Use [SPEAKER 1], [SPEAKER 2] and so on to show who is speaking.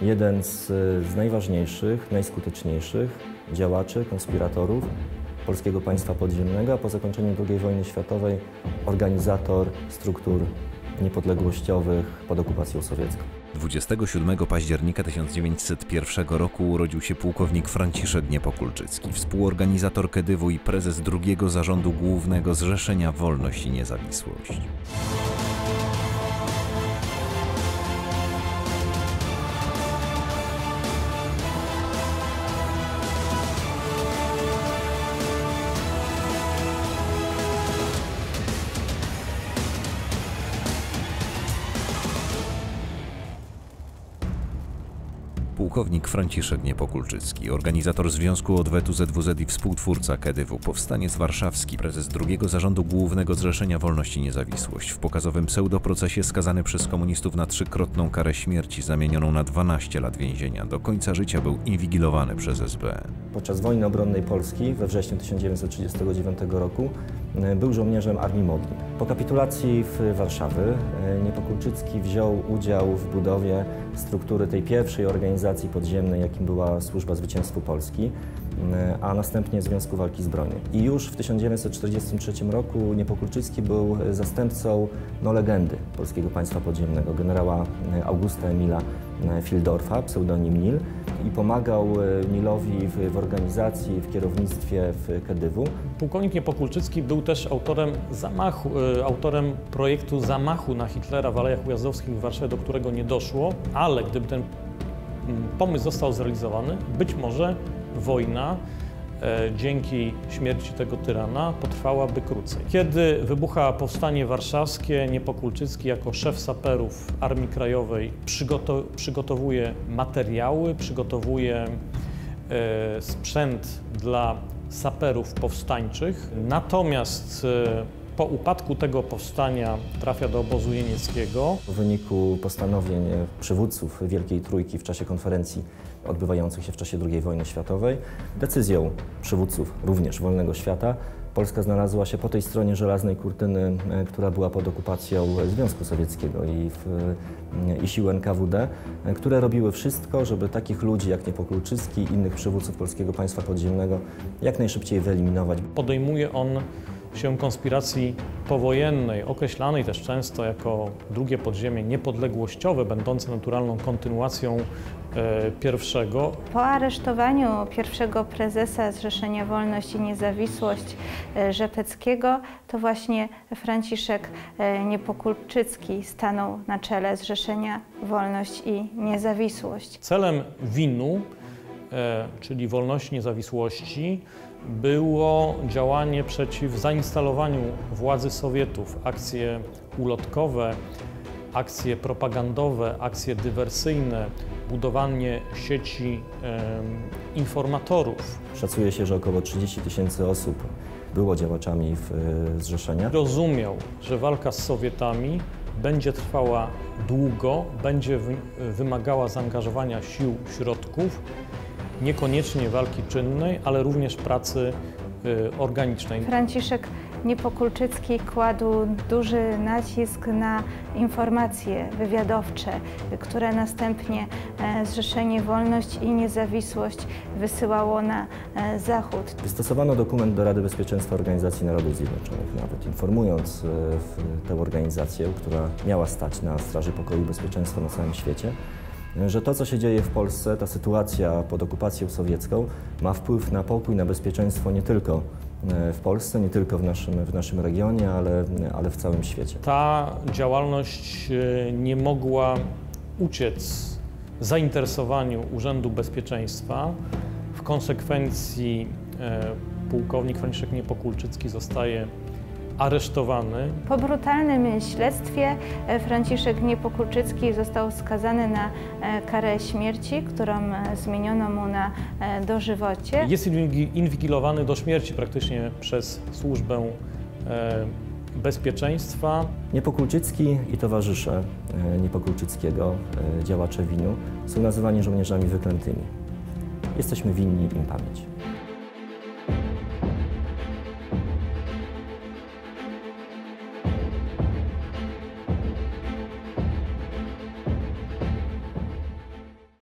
[SPEAKER 1] jeden z najważniejszych, najskuteczniejszych działaczy, konspiratorów polskiego państwa podziemnego, a po zakończeniu II wojny światowej organizator struktur niepodległościowych pod okupacją sowiecką.
[SPEAKER 2] 27 października 1901 roku urodził się pułkownik Franciszek Niepokulczycki, współorganizator Kedywu i prezes drugiego zarządu głównego Zrzeszenia Wolność i Niezawisłość. Pułkownik Franciszek Niepokulczycki, organizator Związku Odwetu ZWZ i współtwórca Kedywu, powstaniec warszawski, prezes drugiego zarządu głównego Zrzeszenia Wolność i Niezawisłość, w pokazowym pseudoprocesie skazany przez komunistów na 3-krotną karę śmierci zamienioną na 12 lat więzienia. Do końca życia był inwigilowany przez SB.
[SPEAKER 1] Podczas wojny obronnej Polski we wrześniu 1939 roku był żołnierzem Armii Modlin. Po kapitulacji w Warszawy Niepokulczycki wziął udział w budowie struktury tej pierwszej organizacji podziemnej, jakim była Służba Zwycięstwu Polski, a następnie Związku Walki Zbrojnej. I już w 1943 roku Niepokulczycki był zastępcą legendy polskiego państwa podziemnego, generała Augusta Emila Fildorfa, pseudonim Nil, i pomagał Nilowi w organizacji, w kierownictwie w Kedywu.
[SPEAKER 3] Pułkownik Niepokulczycki był też autorem projektu zamachu na Hitlera w Alejach Ujazdowskich w Warszawie, do którego nie doszło, ale gdyby ten pomysł został zrealizowany, być może wojna dzięki śmierci tego tyrana potrwałaby krócej. Kiedy wybucha Powstanie Warszawskie, Niepokulczycki jako szef saperów Armii Krajowej przygotowuje materiały, przygotowuje sprzęt dla saperów powstańczych. Natomiast po upadku tego powstania trafia do obozu jenieckiego.
[SPEAKER 1] W wyniku postanowień przywódców Wielkiej Trójki w czasie konferencji odbywających się w czasie II wojny światowej, decyzją przywódców również wolnego świata, Polska znalazła się po tej stronie żelaznej kurtyny, która była pod okupacją Związku Sowieckiego i sił NKWD, które robiły wszystko, żeby takich ludzi jak Niepokulczycki i innych przywódców polskiego państwa podziemnego jak najszybciej wyeliminować.
[SPEAKER 3] Podejmuje on się konspiracji powojennej, określanej też często jako drugie podziemie niepodległościowe, będące naturalną kontynuacją pierwszego.
[SPEAKER 4] Po aresztowaniu pierwszego prezesa Zrzeszenia Wolność i Niezawisłość Rzepeckiego, to właśnie Franciszek Niepokulczycki stanął na czele Zrzeszenia Wolność i Niezawisłość.
[SPEAKER 3] Celem WIN-u, czyli Wolności i Niezawisłości, było działanie przeciw zainstalowaniu władzy Sowietów, akcje ulotkowe, akcje propagandowe, akcje dywersyjne, budowanie sieci informatorów.
[SPEAKER 1] Szacuje się, że około 30 000 osób było działaczami zrzeszenia.
[SPEAKER 3] Rozumiał, że walka z Sowietami będzie trwała długo, będzie wymagała zaangażowania sił, środków, niekoniecznie walki czynnej, ale również pracy organicznej.
[SPEAKER 4] Franciszek Niepokulczycki kładł duży nacisk na informacje wywiadowcze, które następnie Zrzeszenie Wolność i Niezawisłość wysyłało na Zachód.
[SPEAKER 1] Wystosowano dokument do Rady Bezpieczeństwa Organizacji Narodów Zjednoczonych, nawet informując tę organizację, która miała stać na straży pokoju i bezpieczeństwa na całym świecie, że to, co się dzieje w Polsce, ta sytuacja pod okupacją sowiecką, ma wpływ na pokój, na bezpieczeństwo nie tylko w Polsce, nie tylko w naszym regionie, ale w całym świecie.
[SPEAKER 3] Ta działalność nie mogła uciec zainteresowaniu Urzędu Bezpieczeństwa. W konsekwencji pułkownik Franciszek Niepokulczycki zostaje aresztowany.
[SPEAKER 4] Po brutalnym śledztwie Franciszek Niepokulczycki został skazany na karę śmierci, którą zmieniono mu na dożywocie.
[SPEAKER 3] Jest inwigilowany do śmierci praktycznie przez służbę bezpieczeństwa.
[SPEAKER 1] Niepokulczycki i towarzysze Niepokulczyckiego, działacze WIN-u, są nazywani żołnierzami wyklętymi. Jesteśmy winni im pamięć.